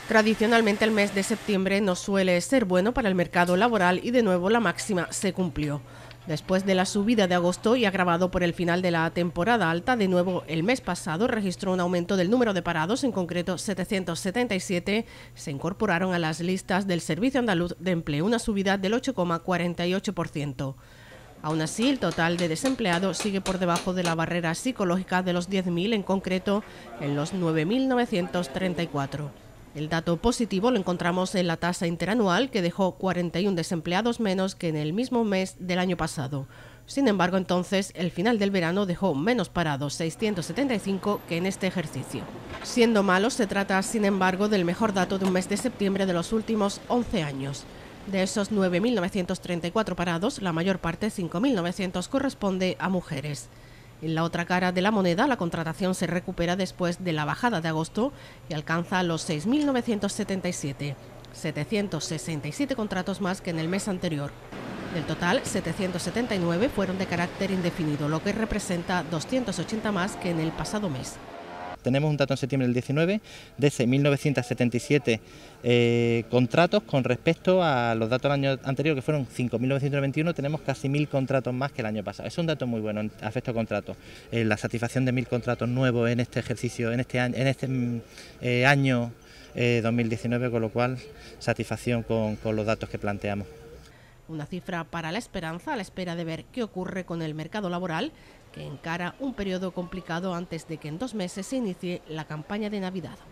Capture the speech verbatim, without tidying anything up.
Tradicionalmente el mes de septiembre no suele ser bueno para el mercado laboral y de nuevo la máxima se cumplió. Después de la subida de agosto y agravado por el final de la temporada alta, de nuevo el mes pasado registró un aumento del número de parados, en concreto setecientos setenta y siete se incorporaron a las listas del Servicio Andaluz de Empleo, una subida del ocho coma cuarenta y ocho por ciento. Aún así, el total de desempleados sigue por debajo de la barrera psicológica de los diez mil, en concreto en los nueve mil novecientos treinta y cuatro. El dato positivo lo encontramos en la tasa interanual, que dejó cuarenta y uno desempleados menos que en el mismo mes del año pasado. Sin embargo, entonces, el final del verano dejó menos parados, seiscientos setenta y cinco, que en este ejercicio. Siendo malo, se trata, sin embargo, del mejor dato de un mes de septiembre de los últimos once años. De esos nueve mil novecientos treinta y cuatro parados, la mayor parte, cinco mil novecientos, corresponde a mujeres. En la otra cara de la moneda, la contratación se recupera después de la bajada de agosto y alcanza los seis mil novecientos setenta y siete, setecientos sesenta y siete contratos más que en el mes anterior. Del total, setecientos setenta y nueve fueron de carácter indefinido, lo que representa doscientos ochenta más que en el pasado mes. Tenemos un dato en septiembre del diecinueve de seis mil novecientos setenta y siete eh, contratos con respecto a los datos del año anterior, que fueron cinco mil novecientos veintiuno. Tenemos casi mil contratos más que el año pasado. Es un dato muy bueno en efecto a contratos. Eh, la satisfacción de mil contratos nuevos en este ejercicio, en este año, en este, eh, año eh, dos mil diecinueve, con lo cual satisfacción con, con los datos que planteamos. Una cifra para la esperanza, a la espera de ver qué ocurre con el mercado laboral, que encara un periodo complicado antes de que en dos meses se inicie la campaña de Navidad.